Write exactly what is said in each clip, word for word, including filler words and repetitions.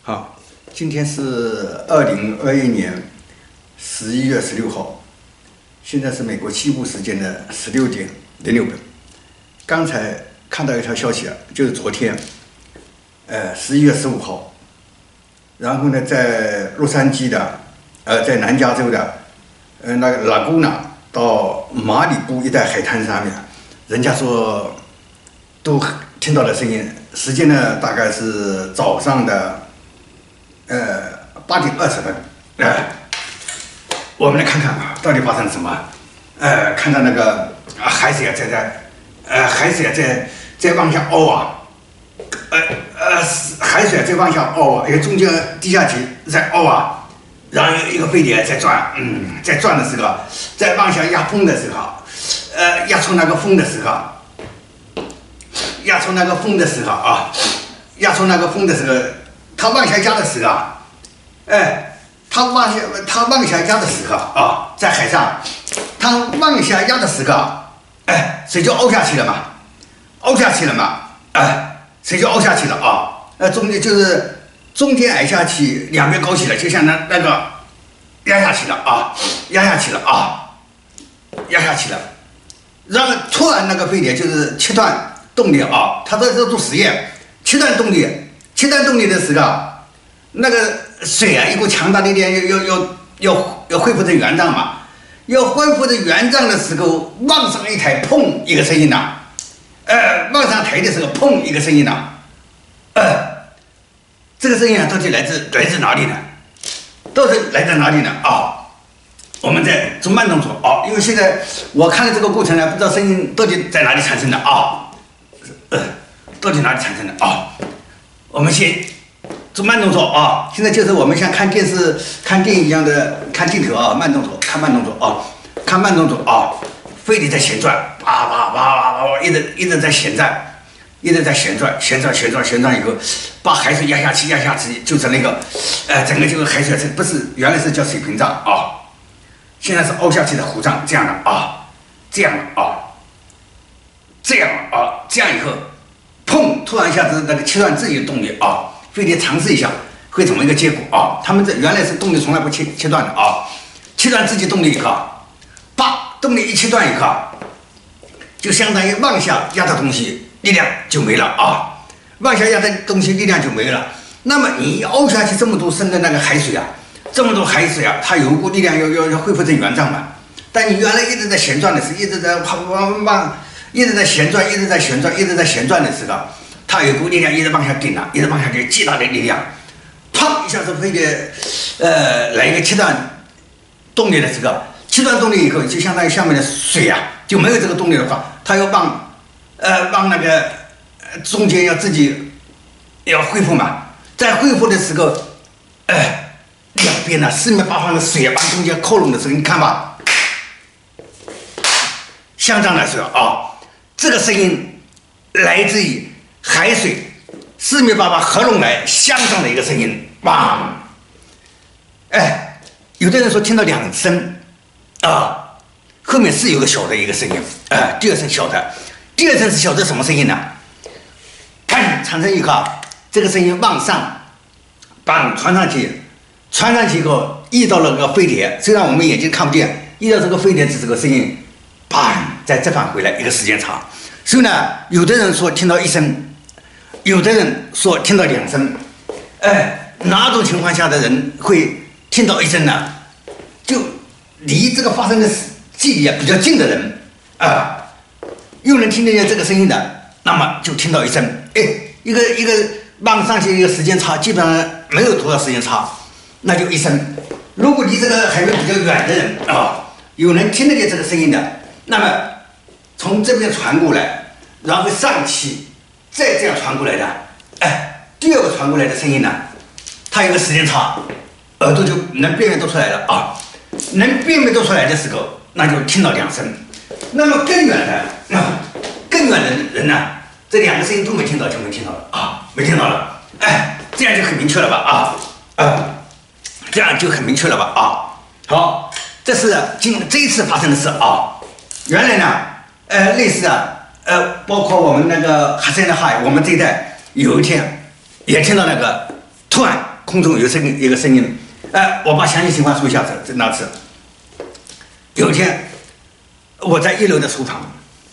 好，今天是二零二一年十一月十六号，现在是美国西部时间的十六点零六分。刚才看到一条消息啊，就是昨天，呃，十一月十五号，然后呢，在洛杉矶的，呃，在南加州的，呃，那个拉古纳到马里布一带海滩上面，人家说都听到了声音，时间呢大概是早上的。呃，八点二十分，呃，我们来看看啊，到底发生了什么？呃，看到那个啊，海水啊在在，呃，海水啊在在往下凹啊，呃呃，海水在往下凹啊，也中间地下体在凹啊，然后一个飞碟在转，嗯，在转的时候，在往下压风的时候，呃，压出那个风的时候，压出那个风的时候啊，压出那个风的时候。它往下压的时候，哎，它往下它往下压的时候啊，在海上，它往下压的时候，哎，水就凹下去了嘛，凹下去了嘛，哎，水就凹下去了啊，呃，中间就是中间矮下去，两边高起来，就像那那个压下去了啊，压下去了啊，压下去了，然后突然那个飞碟就是切断动力啊，它在这做实验，切断动力。切断动力的时候，那个水啊，一股强大的力量要要要要要恢复成原状嘛，要恢复成原状的时候，往上一抬，砰一个声音呐，呃，往上抬的时候，砰一个声音呐，呃，这个声音啊，到底来自来自哪里呢？到底来自哪里呢？啊、哦，我们在做慢动作啊、哦，因为现在我看的这个过程呢，不知道声音到底在哪里产生的啊、哦，呃，到底哪里产生的啊？哦我们先做慢动作啊！现在就是我们像看电视、看电影一样的看镜头啊，慢动作，看慢动作啊，看慢动作啊，飞碟在旋转，叭叭叭叭叭，一直一直在旋转，一直在旋转，旋转旋转旋转以后，把海水压下去，压下去，就成那个，呃，整个这个海水不是原来是叫水屏障啊，现在是凹下去的弧状，这样的啊，这样的啊，这样啊，这样以后。砰！突然一下子，那个切断自己的动力啊，飞碟尝试一下会怎么一个结果啊？他们这原来是动力从来不切切断的啊，切断自己动力以后，把动力一切断以后，就相当于往下压的东西力量就没了啊，往下压的东西力量就没了。那么你凹下去这么多深的那个海水啊，这么多海水啊，它有一股力量要要要恢复成原状嘛。但你原来一直在旋转的时候，一直在往往往。一直在旋转，一直在旋转，一直在旋转的时候，它有股力量一直往下顶了，一直往下顶，巨大的力量，砰一下子飞碟，呃，来一个切断动力的时候，切断动力以后，就相当于下面的水啊就没有这个动力的话，它要往，呃，往那个中间要自己要恢复嘛，在恢复的时候，呃，两边呢四面八方的水往中间靠拢的时候，你看吧，像这样来说啊。这个声音来自于海水四面八方合拢来相撞的一个声音，哇！哎，有的人说听到两声，啊，后面是有个小的一个声音，哎、呃，第二声小的，第二声是小的什么声音呢？看产生以后，这个声音往上，棒传上去，传上去以后遇到了个飞碟，虽然我们眼睛看不见，遇到这个飞碟是这个声音。砰！再折返回来一个时间长，所以呢，有的人说听到一声，有的人说听到两声，哎，哪种情况下的人会听到一声呢？就离这个发生的距离啊比较近的人啊，又能听得见这个声音的，那么就听到一声，哎，一个一个往上去一个时间差，基本上没有多少时间差，那就一声。如果离这个海面比较远的人啊，有人听得见这个声音的。那么从这边传过来，然后上去，再这样传过来的，哎，第二个传过来的声音呢，它有个时间差，耳朵就能辨别得出来了啊，能辨别得出来的时候，那就听到两声。那么更远的，啊，更远的人呢，这两个声音都没听到，就没听到了啊，没听到了，哎，这样就很明确了吧啊啊，这样就很明确了吧啊。好，这是今这一次发生的事啊。原来呢，呃，类似啊，呃，包括我们那个哈森的海，我们这一代有一天也听到那个突然空中有声音一个声音，哎，我把详细情况说一下子。这那次有一天我在一楼的厨房，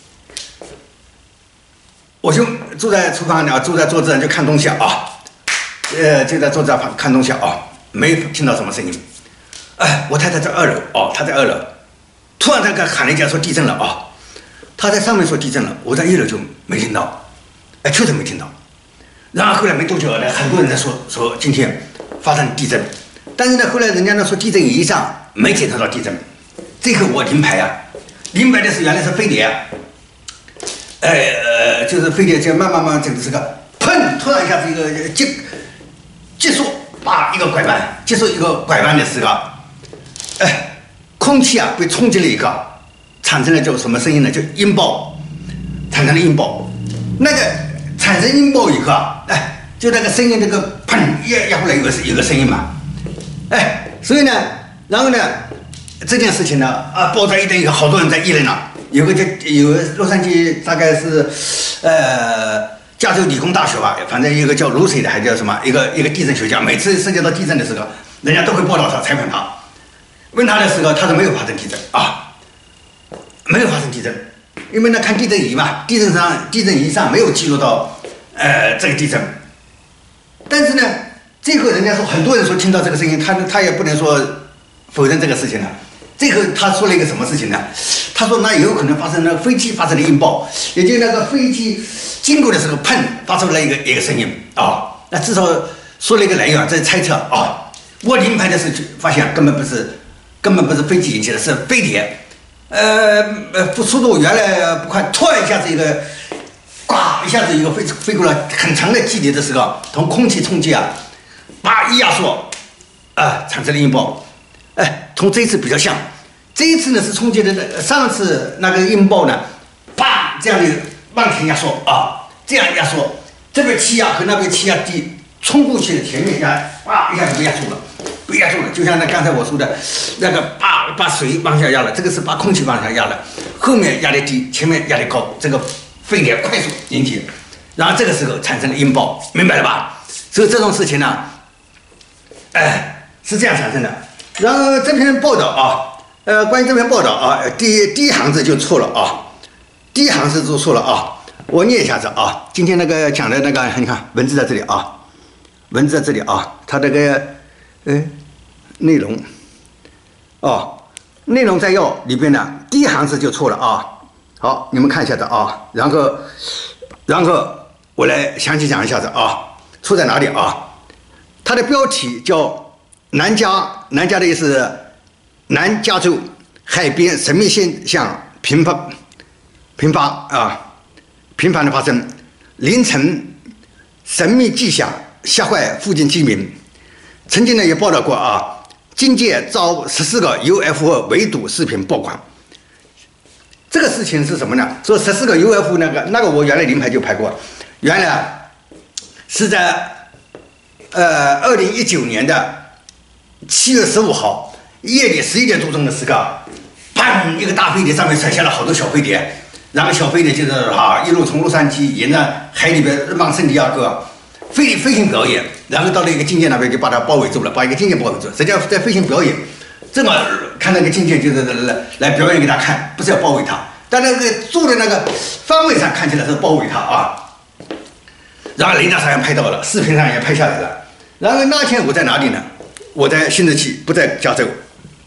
我就坐在厨房里，坐在桌子上就看东西啊，呃，就在桌子上看东西啊，没听到什么声音。哎，我太太在二楼哦，她在二楼，突然她给喊了一下说地震了啊，她在上面说地震了，我在一楼就没听到，哎，确实没听到。然后后来没多久呢，很多人在说说今天发生地震，但是呢，后来人家呢说地震仪上没检测到地震，这个我临牌啊，临牌的是原来是飞碟，呃呃，就是飞碟就慢慢慢这个这个砰，突然一下子一个急急速，叭一个拐弯，急速一个拐弯的时候，哎，空气啊被冲击了一个，产生了叫什么声音呢？就音爆，产生了音爆，那个。产生音爆以后啊，哎，就那个声音，这个砰压压过来有个有个声音嘛，哎，所以呢，然后呢，这件事情呢，啊，爆炸一顿以后，好多人在议论了。有个叫有个洛杉矶大概是，呃，加州理工大学吧，反正一个叫卢水的，还叫什么，一个一个地震学家，每次涉及到地震的时候，人家都会报道他，采访他，问他的时候，他说没有发生地震啊，没有发生地震。因为呢，看地震仪嘛，地震上地震仪上没有记录到，呃，这个地震。但是呢，这个人家说很多人说听到这个声音，他他也不能说否认这个事情了。这个他说了一个什么事情呢？他说那也有可能发生了飞机发生了音爆，也就那个飞机经过的时候砰发出了一个一个声音啊。那至少说了一个来源，这是猜测啊。我临牌的时候发现根本不是根本不是飞机引起的，是飞碟。呃呃，速度原来不快，突然一下子一个，呱一下子一个飞飞过来很长的距离的时候，同空气冲击啊，叭一压缩，啊产生了音爆，哎，同这一次比较像，这一次呢是冲击的那上次那个音爆呢，啪这样的漫天压缩啊，这样压缩，这边气压和那边气压低，冲过去的前面压，哇一下子被压住了。被压住了，就像那刚才我说的，那个把把水往下压了，这个是把空气往下压了，后面压力低，前面压力高，这个飞碟快速引起，然后这个时候产生了音爆，明白了吧？所以这种事情呢，哎，是这样产生的。然后这篇报道啊，呃，关于这篇报道啊，第一第一行字就错了啊，第一行字就错了啊，我念一下子啊，今天那个讲的那个，你看文字在这里啊，文字在这里啊，它这个。哎，内容，哦，内容摘要里边呢，第一行字就错了啊。好，你们看一下子啊，然后，然后我来详细讲一下子啊，错在哪里啊？它的标题叫“南加”，南加的意思，南加州海边神秘现象频发，频发啊，频繁的发生，凌晨神秘迹象吓坏附近居民。曾经呢也报道过啊，境界遭十四个 U F O 围堵视频曝光。这个事情是什么呢？说十四个 U F O 那个那个我原来临牌就拍过，原来是在呃二零一九年的七月十五号夜里十一点多钟的时候，砰一个大飞碟上面甩下了好多小飞碟，然后小飞碟就是啊一路从洛杉矶沿着海里边往圣地亚哥。飞飞行表演，然后到了一个境界那边就把它包围住了，把一个境界包围住。实际上在飞行表演，这么看那个境界就是来来表演给他看，不是要包围他。但那个坐的那个方位上看起来是包围他啊。然后雷达上也拍到了，视频上也拍下来了。然后那天我在哪里呢？我在新泽西，不在加州。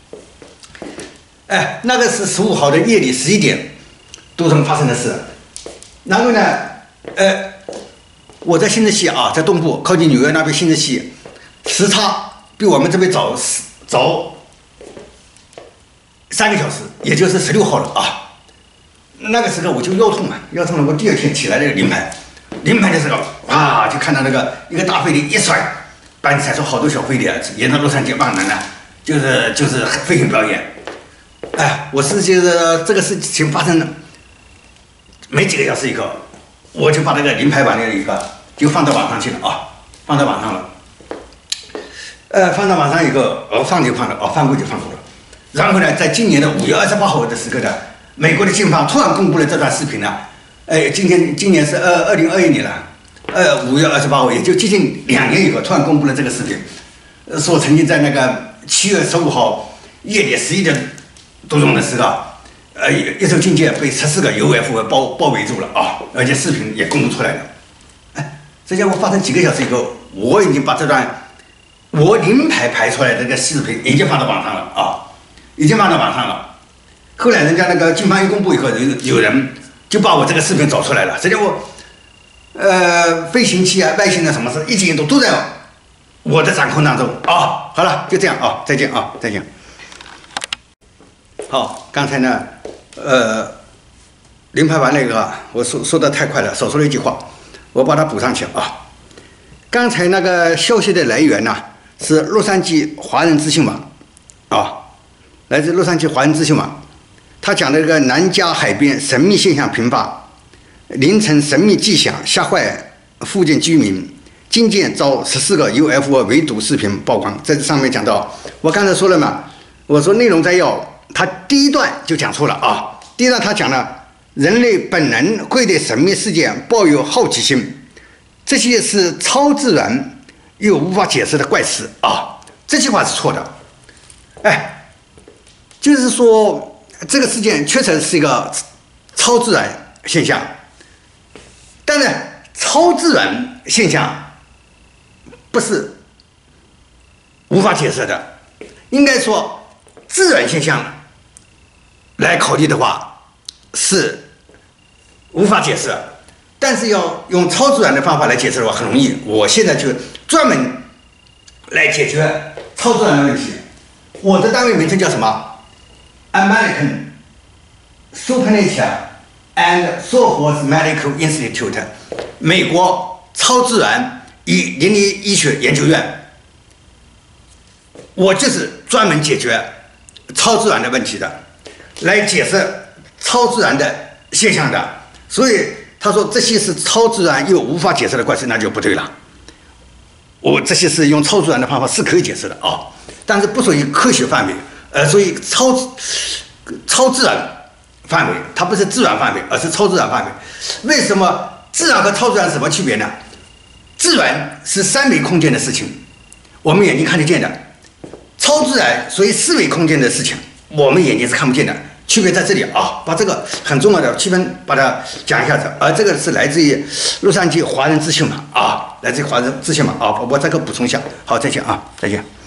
哎，那个是十五号的夜里十一点多钟发生的事。然后呢，呃。我在新泽西啊，在东部靠近纽约那边，新泽西时差比我们这边早早三个小时，也就是十六号了啊。那个时候我就腰痛啊，腰痛了。我第二天起来那个临牌，临牌的时候啊，就看到那个一个大飞碟一甩，把甩出好多小飞碟，沿着洛杉矶往南呢，就是就是飞行表演。哎，我是觉得这个事情发生了没几个小时以后，我就把那个临牌版的一个就放到网上去了啊，放到网上了。呃，放到网上以后，哦，放就放了，哦，放过就放过了。然后呢，在今年的五月二十八号的时候呢，美国的警方突然公布了这段视频呢。哎，今天今年是二二零二一年了，呃，五月二十八号，也就接近两年以后，突然公布了这个视频。 说曾经在那个七月十五号夜里十一点多钟的时候，呃，一艘军舰被十四个 U F O 包包围住了啊，而且视频也公布出来了。哎，这家伙发生几个小时以后，我已经把这段我临排排出来的这个视频已经放到网上了啊，已经放到网上了。后来人家那个军方一公布以后，有有人就把我这个视频找出来了。这家伙，呃，飞行器啊、外星的什么事，一举一动都在我的掌控当中啊。好了，就这样啊，再见啊，再见。好，刚才呢，呃，临排完那个，我说说的太快了，少说了一句话，我把它补上去啊。刚才那个消息的来源呢，是洛杉矶华人资讯网啊，来自洛杉矶华人资讯网，他讲的这个南加海边神秘现象频发，凌晨神秘迹象吓坏附近居民，军舰遭十四个 U F O 围堵视频曝光。在这上面讲到，我刚才说了嘛，我说内容摘要。他第一段就讲错了啊！第一段他讲了，人类本能会对神秘事件抱有好奇心，这些是超自然又无法解释的怪事啊！这句话是错的。哎，就是说这个事件确实是一个超自然现象，但是超自然现象不是无法解释的，应该说自然现象来考虑的话是无法解释，但是要用超自然的方法来解释的话很容易。我现在就专门来解决超自然的问题。我的单位名称叫什么 ？American Supernatural and Source Medical Institute， 美国超自然与灵力医学研究院。我就是专门解决超自然的问题的。来解释超自然的现象的，所以他说这些是超自然又无法解释的怪事，那就不对了。我这些是用超自然的方法是可以解释的啊，但是不属于科学范围，呃，所以超超自然范围，它不是自然范围，而是超自然范围。为什么自然和超自然什么区别呢？自然是三维空间的事情，我们眼睛看得见的；超自然属于四维空间的事情，我们眼睛是看不见的。区别在这里啊，把这个很重要的区分把它讲一下子。而这个是来自于洛杉矶华人资讯网啊，来自于华人资讯网啊，我这个补充一下。好，再见啊，再见。